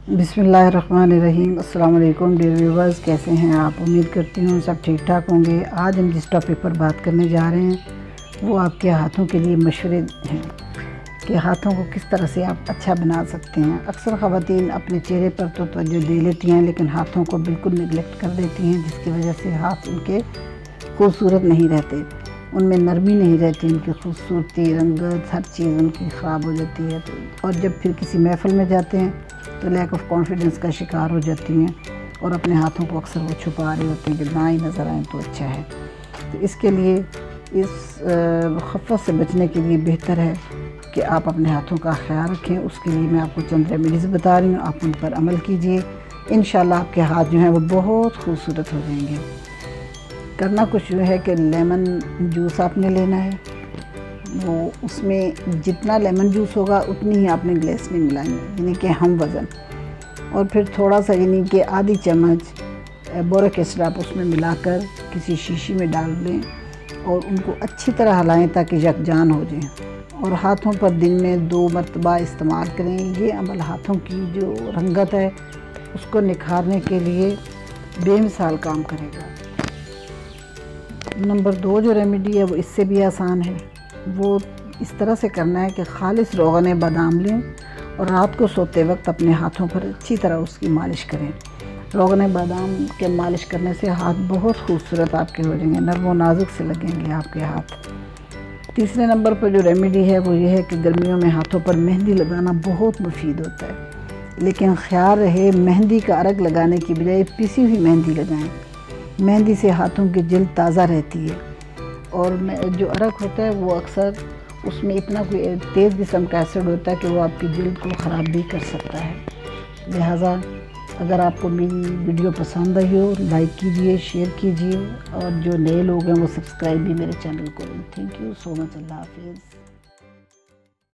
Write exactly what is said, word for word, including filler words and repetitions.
बिस्मिल्लाहिर्रहमानिर्रहीम। अस्सलाम वालेकुम डियर व्यूवर्स, कैसे हैं आप? उम्मीद करती हूँ सब ठीक ठाक होंगे। आज हम जिस टॉपिक पर बात करने जा रहे हैं वो आपके हाथों के लिए मशवरे हैं कि हाथों को किस तरह से आप अच्छा बना सकते हैं। अक्सर ख़वातीन अपने चेहरे पर तो तवज्जो दे लेती हैं लेकिन हाथों को बिल्कुल निगलेक्ट कर देती हैं, जिसकी वजह से हाथ उनके खूबसूरत नहीं रहते, उनमें नरमी नहीं रहती, उनकी खूबसूरती, रंगत, हर चीज़ उनकी ख़राब हो जाती है। तो और जब फिर किसी महफ़िल में जाते हैं तो लैक ऑफ कॉन्फिडेंस का शिकार हो जाती हैं और अपने हाथों को अक्सर वो छुपा रहे होते हैं कि ना ही नज़र आए तो अच्छा है। तो इसके लिए इस खफ़त से बचने के लिए बेहतर है कि आप अपने हाथों का ख्याल रखें। उसके लिए मैं आपको चंद रेमेडीज़ बता रही हूँ, आप उन पर अमल कीजिए। इंशाल्लाह आपके हाथ जो हैं वो बहुत खूबसूरत हो जाएंगे। करना कुछ जो है कि लेमन जूस आपने लेना है, वो उसमें जितना लेमन जूस होगा उतनी ही आपने ग्लास में मिलानी है, यानी कि हम वज़न। और फिर थोड़ा सा यानी कि आधी चम्मच बोरिक एसिड आप उसमें मिलाकर किसी शीशी में डाल लें और उनको अच्छी तरह हिलाएं ताकि यकजान हो जाए। और हाथों पर दिन में दो मरतबा इस्तेमाल करें। ये अमल हाथों की जो रंगत है उसको निखारने के लिए बेमिसाल काम करेगा। नंबर दो जो रेमेडी है वो इससे भी आसान है। वो इस तरह से करना है कि खालिस रोगन बादाम लें और रात को सोते वक्त अपने हाथों पर अच्छी तरह उसकी मालिश करें। रोगन बादाम के मालिश करने से हाथ बहुत खूबसूरत आपके हो जाएंगे, नर्म व नाजुक से लगेंगे आपके हाथ। तीसरे नंबर पर जो रेमेडी है वो ये है कि गर्मियों में हाथों पर मेहंदी लगाना बहुत मुफीद होता है, लेकिन ख्याल रहे मेहंदी का अरक लगाने की बजाय पिसी हुई मेहंदी लगाएं। मेहंदी से हाथों की जल्द ताज़ा रहती है और जो अरक होता है वो अक्सर उसमें इतना कोई तेज़ किस्म का एसिड होता है कि वो आपकी जल्द को ख़राब भी कर सकता है। लिहाजा अगर आपको मेरी वीडियो पसंद आई हो लाइक कीजिए, शेयर कीजिए और जो नए लोग हैं वो सब्सक्राइब भी मेरे चैनल को करें। Thank you so much. अल्लाह हाफिज़।